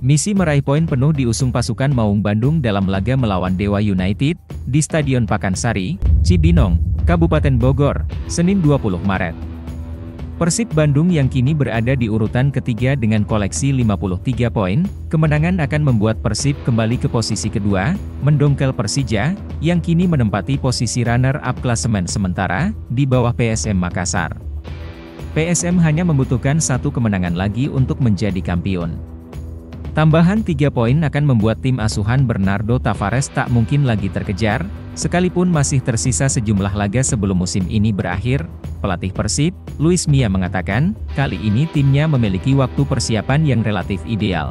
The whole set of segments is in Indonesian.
Misi meraih poin penuh diusung pasukan Maung Bandung dalam laga melawan Dewa United, di Stadion Pakansari, Cibinong, Kabupaten Bogor, Senin 20 Maret. Persib Bandung yang kini berada di urutan ketiga dengan koleksi 53 poin, kemenangan akan membuat Persib kembali ke posisi kedua, mendongkel Persija, yang kini menempati posisi runner-up klasemen sementara, di bawah PSM Makassar. PSM hanya membutuhkan satu kemenangan lagi untuk menjadi kampiun. Tambahan 3 poin akan membuat tim asuhan Bernardo Tavares tak mungkin lagi terkejar, sekalipun masih tersisa sejumlah laga sebelum musim ini berakhir. Pelatih Persib, Luis Mia mengatakan, kali ini timnya memiliki waktu persiapan yang relatif ideal.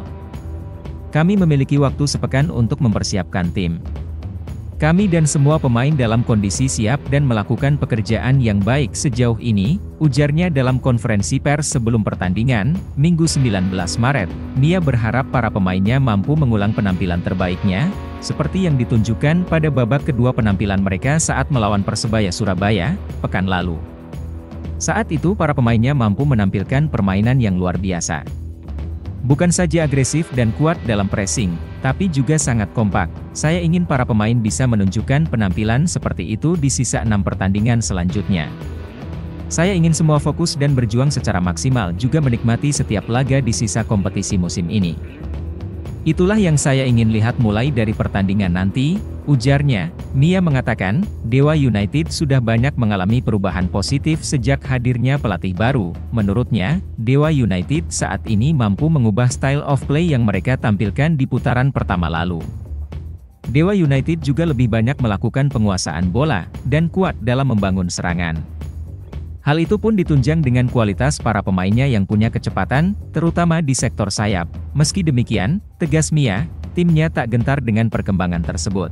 Kami memiliki waktu sepekan untuk mempersiapkan tim. Kami dan semua pemain dalam kondisi siap dan melakukan pekerjaan yang baik sejauh ini, ujarnya dalam konferensi pers sebelum pertandingan, Minggu 19 Maret. Mia berharap para pemainnya mampu mengulang penampilan terbaiknya, seperti yang ditunjukkan pada babak kedua penampilan mereka saat melawan Persebaya Surabaya, pekan lalu. Saat itu para pemainnya mampu menampilkan permainan yang luar biasa. Bukan saja agresif dan kuat dalam pressing, tapi juga sangat kompak. Saya ingin para pemain bisa menunjukkan penampilan seperti itu di sisa 6 pertandingan selanjutnya. Saya ingin semua fokus dan berjuang secara maksimal juga menikmati setiap laga di sisa kompetisi musim ini. Itulah yang saya ingin lihat mulai dari pertandingan nanti, ujarnya. Mia mengatakan, Dewa United sudah banyak mengalami perubahan positif sejak hadirnya pelatih baru. Menurutnya, Dewa United saat ini mampu mengubah style of play yang mereka tampilkan di putaran pertama lalu. Dewa United juga lebih banyak melakukan penguasaan bola, dan kuat dalam membangun serangan. Hal itu pun ditunjang dengan kualitas para pemainnya yang punya kecepatan, terutama di sektor sayap. Meski demikian, tegas Mia, timnya tak gentar dengan perkembangan tersebut.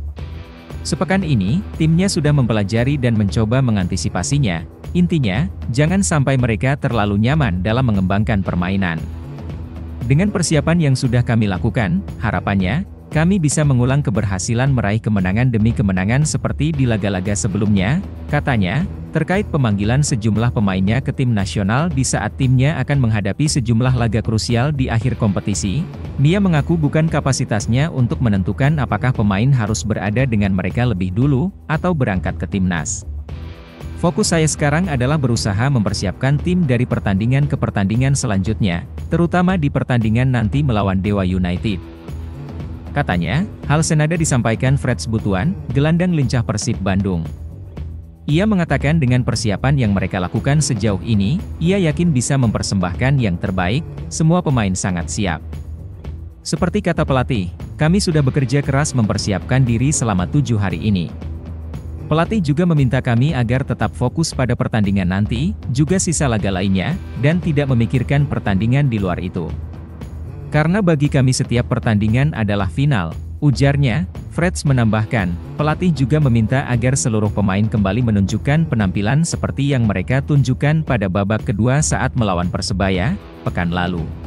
Sepekan ini, timnya sudah mempelajari dan mencoba mengantisipasinya. Intinya, jangan sampai mereka terlalu nyaman dalam mengembangkan permainan. Dengan persiapan yang sudah kami lakukan, harapannya, kami bisa mengulang keberhasilan meraih kemenangan demi kemenangan seperti di laga-laga sebelumnya, katanya, terkait pemanggilan sejumlah pemainnya ke tim nasional di saat timnya akan menghadapi sejumlah laga krusial di akhir kompetisi. Mia mengaku bukan kapasitasnya untuk menentukan apakah pemain harus berada dengan mereka lebih dulu, atau berangkat ke timnas. Fokus saya sekarang adalah berusaha mempersiapkan tim dari pertandingan ke pertandingan selanjutnya, terutama di pertandingan nanti melawan Dewa United. Katanya, hal senada disampaikan Freds Butuan, gelandang lincah Persib Bandung. Ia mengatakan dengan persiapan yang mereka lakukan sejauh ini, ia yakin bisa mempersembahkan yang terbaik, semua pemain sangat siap. Seperti kata pelatih, kami sudah bekerja keras mempersiapkan diri selama 7 hari ini. Pelatih juga meminta kami agar tetap fokus pada pertandingan nanti, juga sisa laga lainnya, dan tidak memikirkan pertandingan di luar itu. Karena bagi kami setiap pertandingan adalah final, ujarnya. Freds menambahkan, pelatih juga meminta agar seluruh pemain kembali menunjukkan penampilan seperti yang mereka tunjukkan pada babak kedua saat melawan Persebaya, pekan lalu.